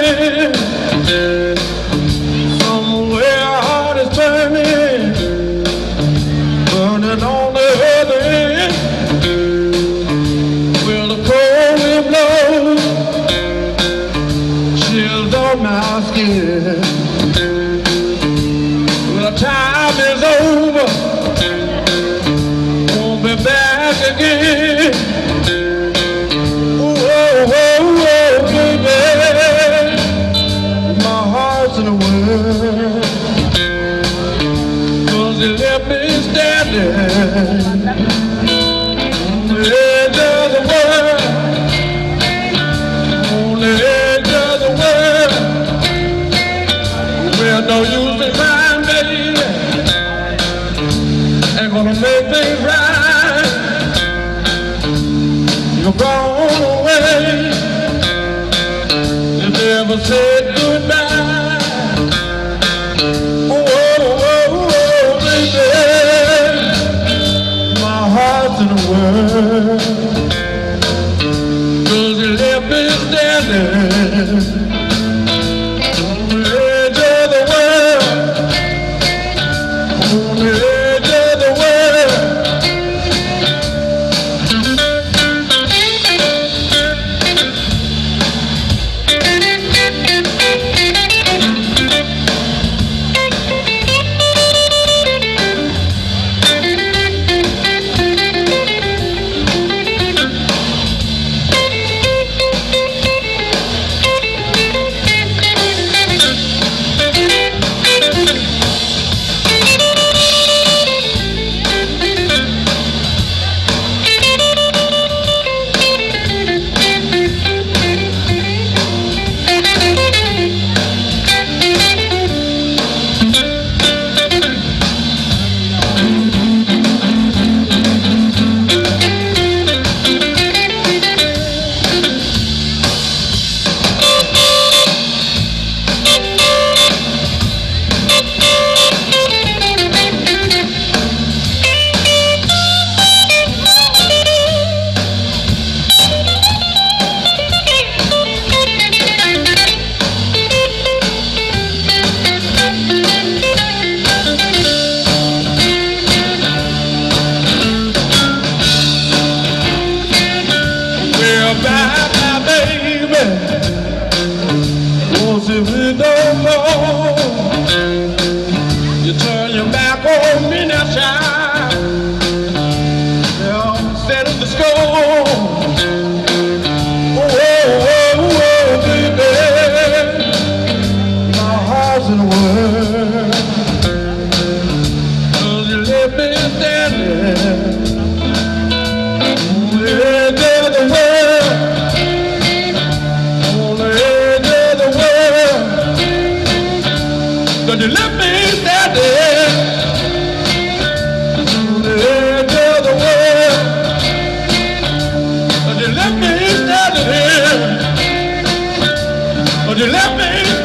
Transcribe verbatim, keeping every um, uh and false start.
Somewhere our heart is burning, burning on the other end. Well, the cold wind blows, chills on my skin. Well, the time is over, won't be back again. Oh, oh, oh, baby, my heart's in the world, 'cause you left me standing on the edge of the world, on the edge of the world. Well, no use in crying, baby, ain't gonna make things right. You're gone away, you never said goodbye. Oh, oh, oh, oh, baby, my heart's in the world, 'cause you left me standing on the edge of the world, on the edge of the world. Bye, bye, baby, won't see me no more. You turn your back on me now, child, yeah, settle the score. Oh, oh, oh, oh, baby, my heart's in the world, 'cause you left me standing on the edge of the world. You left me standing on the edge of the world. You left me standing here. You left me